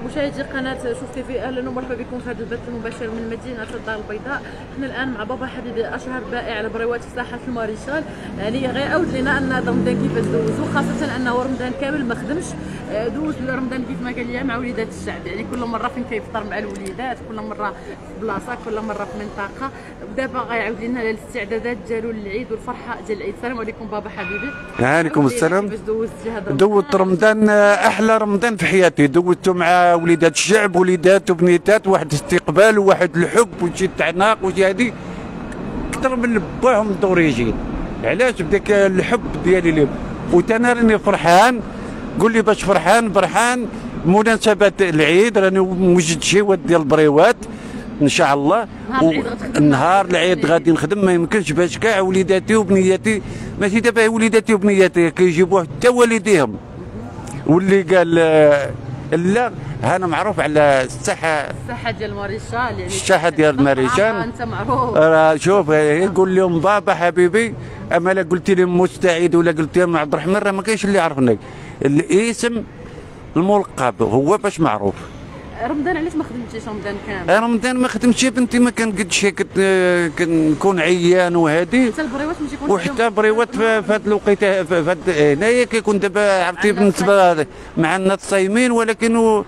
مشاهدي قناه شوف تيفي، اهلا ومرحبا بكم في هذا البث المباشر من مدينه الدار البيضاء. احنا الان مع بابا حبيبي اشهر بائع البريوات في ساحه الماريشال. يعني غيعاود لنا ان هذا رمضان كيفاش دوزو، خاصه انه رمضان كامل ما خدمش. دوز رمضان كيف ما قال لي مع وليدات الشعب، يعني كل مره فين كيفطر مع الوليدات، كل مره في بلاصه، كل مره في منطقه. ودابا غيعاود لنا على الاستعدادات ديالو للعيد والفرحه ديال العيد. السلام عليكم بابا حبيبي. وعليكم السلام. كيفاش دوزتي هذا رمضان؟ دوزت رمضان احلى رمضان في حياتي، دوزته مع وليدات الشعب، وليدات وبنيتات، واحد الاستقبال وواحد الحب وشي التعناق وشي هادي اكثر من باهم الدوريجين. علاش؟ بداك الحب ديالي لهم، وتانا راني فرحان. قول لي باش فرحان بمناسبة العيد، راني موجد شيوات ديال البريوات ان شاء الله. نهار العيد غادي نخدم، ما يمكنش باش كاع وليداتي وبنياتي، ماشي دابا وليداتي وبنياتي كيجيبوه حتى والديهم. واللي قال لا، انا معروف على الساحه ديال الماريشال، يعني الساحه ديال الماريشال انت معروف. شوف يقول لهم بابا حبيبي، اما لا قلت لهم مستعد ولا قلت لهم عبد الرحمن، راه ما كاينش اللي يعرفني. الاسم الملقب هو باش معروف. رمضان علاش ما خدمتيش رمضان كامل؟ رمضان ما خدمتش يا بنتي، ما كنقدش، كنكون عيان وهادي. حتى البريوات ما تيكونش، وحتى بريوات في هاد الوقيته هنايا كيكون دابا عرفتي بالنسبه مع الناس صايمين، ولكن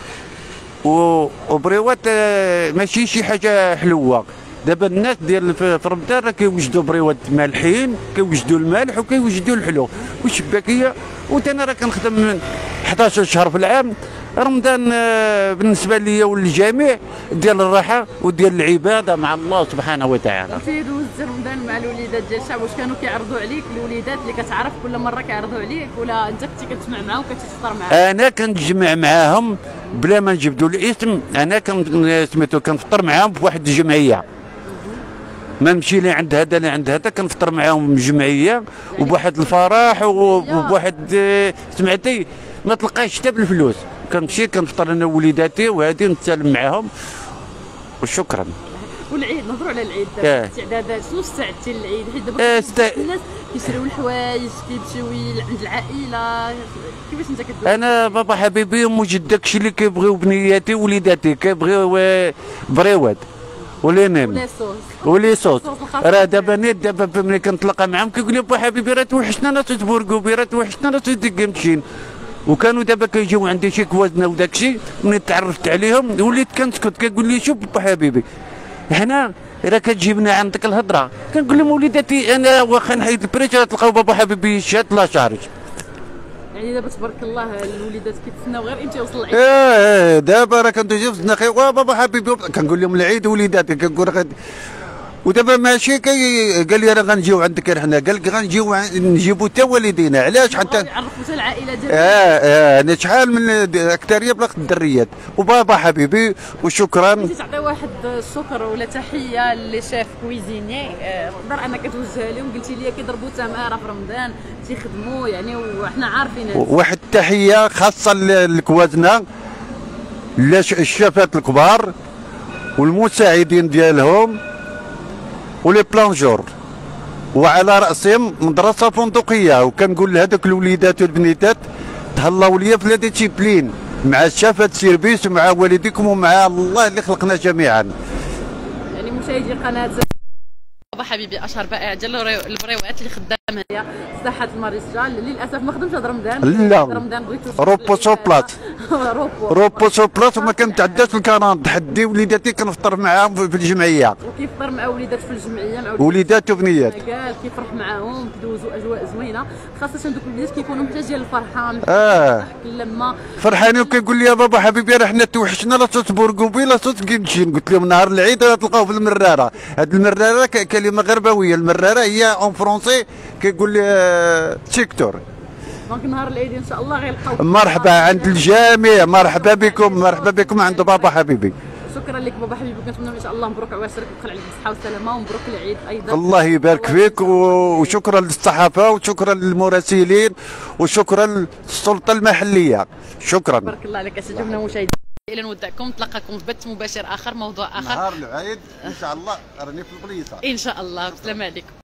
وبريوات ماشي شي حاجه حلوه. دابا الناس ديال في رمضان راه كيوجدوا بريوات مالحين، كيوجدوا المالح وكيوجدوا الحلو والشباكيه. وتانا راه كنخدم من 11 شهر في العام. رمضان بالنسبه لي وللجميع ديال الراحه وديال العباده مع الله سبحانه وتعالى. انت دوزت رمضان مع الوليدات ديال الشعب، واش كانوا كيعرضوا عليك الوليدات اللي كتعرف كل مره كيعرضوا عليك، ولا انت كنتي كتجمع معاهم كتفطر معاهم؟ انا كنتجمع معاهم بلا ما نجبدوا الاسم، انا سميتو كنفطر معاهم في واحد الجمعيه. ما نمشي لي عند هذا لا عند هذا، كنفطر معاهم بجمعيه وبواحد الفرح وبواحد سمعتي ما تلقايش حتى بالفلوس. كنمشي كنفطر انا ووليداتي وهادي نتسالم معاهم وشكرا. والعيد، نهضروا على العيد دابا، الاستعدادات شنو استعدتي للعيد؟ حيت دابا الناس كيشريو الحوايج، كيمشيو عند العائله، كيفاش انت كدوز؟ انا بابا حبيبي موجد داكشي اللي كيبغيو بنياتي ووليداتي، كيبغيو بريوات ولينين ولي صوص. راه دابا ملي كنتلاقى معاهم كيقول لي بابا حبيبي راه توحشنا ناس تبوركوبي، راه توحشنا ناس ديكمشين. وكانوا دابا كيجيو عندي شي كوازنا وداكشي، ملي تعرفت عليهم وليت كنسكت. كيقول لي شوف بابا حبيبي، حنا راه كتجيبنا عندك الهضره. كنقول لهم وليداتي انا واخا نحيد البريش راه تلقاو بابا حبيبي شاد لا شارج. يعني دابا تبارك الله الوليدات كيتسناو غير انت يوصل العيد. دابا راه كنتو في النخيل بابا حبيبي، كنقول لهم العيد وليداتي، كنقول ودابا ماشي قال لي راه غنجيو عندك حنا، قال لك غنجيو نجيبو حتى والدينا. علاش؟ حتى يعرفوا حتى العائله ديالك. انا شحال من اكثريه بالاخ الدريات. وبابا حبيبي وشكرا. بغيتي تعطي واحد الشكر ولا تحيه لشيف كويزيني، تقدر انك توجهها لهم؟ قلتي لي كيضربوا تماره في رمضان تيخدموا يعني، وحنا عارفين واحد التحيه خاصه للكوازنه، الشيفات الكبار والمساعدين ديالهم ولي بلانجور، وعلى راسهم مدرسه فندقيه. وكنقول لهذوك الوليدات والبنيتات تهلاو ليا في هذا تشيبلين مع الشافات سيرفيس ومع والديكم ومع الله اللي خلقنا جميعا. يعني مشاهدي قناه بابا حبيبي اشهر بائع ديال البريوات اللي خدام هي ساحه الماريشال. للاسف ما خدمش هذا رمضان. لا، رمضان بغيتو روبو سو بلاص روبو سو بلاص، وما كنتعداش الكران. تحدي وليداتي كنفطر معاهم في الجمعيه، وكيفطر مع وليدات في الجمعيه، مع وليدات وبنيات. قال كيفرح معاهم، كيدوزوا اجواء زوينه، خاصه دوك الوليدات كيكونوا محتاجين الفرحه، اللمه، فرحانين. وكيقول لي يا بابا حبيبي راه حنا توحشنا لا صوت بوركوبي لا صوت كيمشين. قلت لهم نهار العيد راه تلقاو في المراره. هاد المراره كلمه غربويه، المراره هي اون فرونسي كيقول لي سيكتور. دونك نهار العيد ان شاء الله غيلقاو. مرحبا عند الجميع، مرحبا بكم عند بابا حبيبي. شكرا لك بابا حبيبي، كنتمنى ان شاء الله مبروك عواشرك وتدخل عليك بالصحه والسلامه، ومبروك العيد ايضا. الله يبارك فيك، وشكرا للصحافه وشكرا للمراسلين وشكرا للسلطه المحليه. شكرا. بارك الله عليك اسيدي مشاهدينا. الى نودعكم، نتلاقاكم في بث مباشر اخر، موضوع اخر نهار العيد ان شاء الله. راني في البليصه ان شاء الله. السلام عليكم.